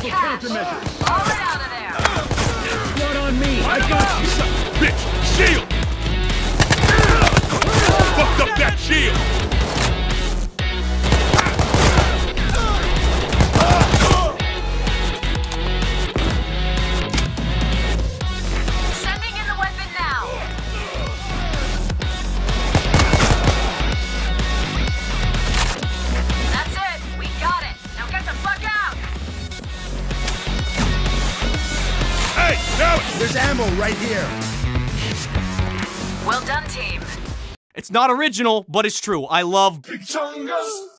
Careful countermeasures. All right out of there. Blood on me. I got you. Bitch, shield! Fucked up that shield! Sending in the weapon now. That's it. We got it. Now get the fuck out. Hey, now There's ammo right here. Well done, team. It's not original, but it's true. I love Chungus!